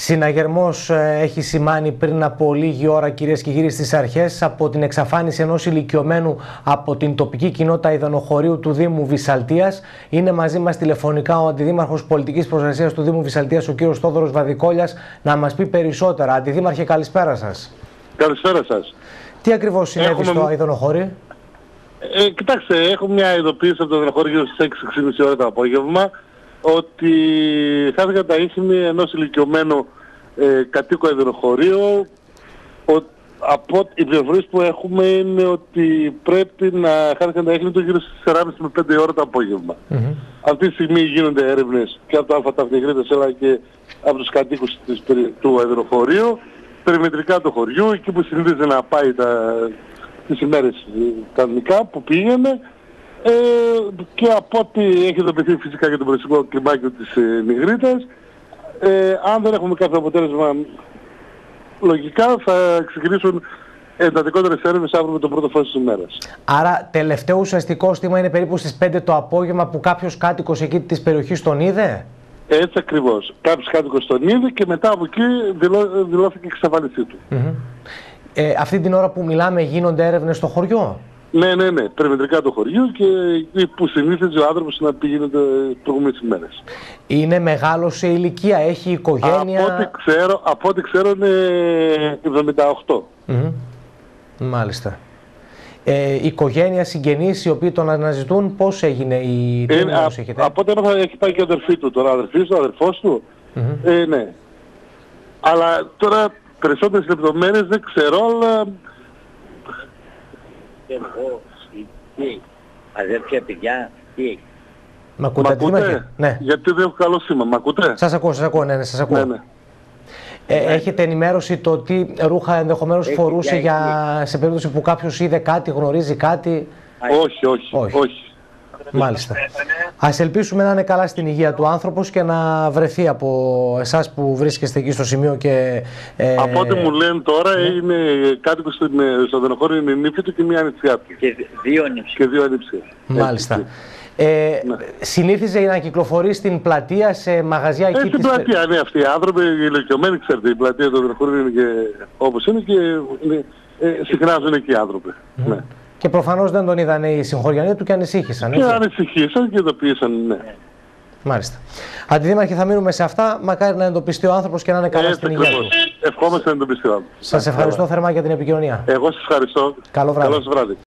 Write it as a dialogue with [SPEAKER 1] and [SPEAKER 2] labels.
[SPEAKER 1] Συναγερμός έχει σημάνει πριν από λίγη ώρα, κυρίες και κύριοι, στις αρχές από την εξαφάνιση ενός ηλικιωμένου από την τοπική κοινότητα Ιδονοχωρίου του Δήμου Βυσσαλτίας. Είναι μαζί μας τηλεφωνικά ο Αντιδήμαρχος Πολιτικής Προστασίας του Δήμου Βυσσαλτίας, ο κύριος Θόδωρος Βαδικόλιας, να μας πει περισσότερα. Αντιδήμαρχε, καλησπέρα σας.
[SPEAKER 2] Καλησπέρα σας.
[SPEAKER 1] Τι ακριβώς συνέβη στο Ιδονοχωρί?
[SPEAKER 2] Κοιτάξτε, έχω μια ειδοποίηση από το Ιδονοχωρίο στις 6:30 ώρα το απόγευμα ότι χάθηκαν τα ίχνη ενός ηλικιωμένου κατοίκου Ιδονοχωρίου. Από οι πληροφορίες που έχουμε είναι ότι πρέπει να χάθηκαν τα ίχνη του γύρω στις 4:30 με 5 ώρα το απόγευμα. Αυτή τη στιγμή γίνονται έρευνες και από το ΑΤΑ αλλά και από τους κατοίκους του Ιδονοχωρίου, περιμετρικά του χωριού, εκεί που συνήθιζε να πάει τις ημέρες κανονικά που πήγαινε, και από ό,τι έχει ειδοποιηθεί φυσικά για το προστικό κλιμάκιο της Νιγρίτας, αν δεν έχουμε κάποιο αποτέλεσμα λογικά θα ξεκινήσουν εντατικότερες έρευνες αύριο με το πρώτο φως της ημέρας.
[SPEAKER 1] Άρα τελευταίο ουσιαστικό στήμα είναι περίπου στις 5 το απόγευμα που κάποιος κάτοικος εκεί της περιοχής τον είδε?
[SPEAKER 2] Έτσι ακριβώς. Κάποιος κάτοικος τον είδε και μετά από εκεί δηλώθηκε η εξαφάνισή του.
[SPEAKER 1] Αυτή την ώρα που μιλάμε γίνονται έρευνες στο χωριό?
[SPEAKER 2] Ναι. Περιμετρικά το χωριό και εκεί που συνήθιζε ο άνθρωπος να πηγαίνει τις προηγούμενες ημέρες. Είναι
[SPEAKER 1] μεγάλος σε ηλικία, έχει οικογένεια?
[SPEAKER 2] Από ό,τι ξέρω είναι 78.
[SPEAKER 1] Μάλιστα. Οικογένεια, συγγενείς οι οποίοι τον αναζητούν, πώς έγινε η ενημέρωση έχετε?
[SPEAKER 2] Από ό,τι έμαθα έχει πάει και ο αδερφή του, τώρα ο αδερφός του. Ναι. Αλλά τώρα περισσότερες λεπτομέρειες δεν ξέρω, αλλά...
[SPEAKER 3] Αδέρφια, παιδιά, τι έχει?
[SPEAKER 1] Μ' ακούτε?
[SPEAKER 2] Ναι. Γιατί δεν έχω καλό σήμα. Μ' ακούτε?
[SPEAKER 1] Σας ακούω, ναι, σας ακούω.
[SPEAKER 2] Ναι.
[SPEAKER 1] Έχετε ενημέρωση το τι ρούχα ενδεχομένως φορούσε σε περίπτωση που κάποιος είδε κάτι, γνωρίζει κάτι?
[SPEAKER 2] Όχι.
[SPEAKER 1] Μάλιστα. Ας ελπίσουμε να είναι καλά στην υγεία του άνθρωπος και να βρεθεί από εσάς που βρίσκεστε εκεί στο σημείο και...
[SPEAKER 2] Από ό,τι μου λένε τώρα είναι κάτοικος στο Ιδονοχώριο, είναι η νύφη του και μία ανιψιά του.
[SPEAKER 3] Και δύο ανιψιές.
[SPEAKER 1] Μάλιστα. Συνήθιζε να κυκλοφορεί στην πλατεία, σε μαγαζιά εκεί?
[SPEAKER 2] Στην πλατεία, ναι, αυτοί οι άνθρωποι, οι ηλικιωμένοι, ξέρετε, η πλατεία του Ιδονοχωρίου είναι και όπως είναι και συχνά ζουν εκεί οι άνθρωποι. Ναι.
[SPEAKER 1] Και προφανώς δεν τον είδανε οι συγχωριανοί του και ανησύχησαν.
[SPEAKER 2] Και ανησυχήσαν και ειδοποίησαν, ναι.
[SPEAKER 1] Μάλιστα. Αντιδήμαρχε, θα μείνουμε σε αυτά. Μακάρι να εντοπιστεί ο άνθρωπος και να είναι καλά στην υγεία του.
[SPEAKER 2] Ευχόμαστε να εντοπιστεί ο άνθρωπος.
[SPEAKER 1] Σας ευχαριστώ θερμά για την επικοινωνία.
[SPEAKER 2] Εγώ σας ευχαριστώ.
[SPEAKER 1] Καλό βράδυ.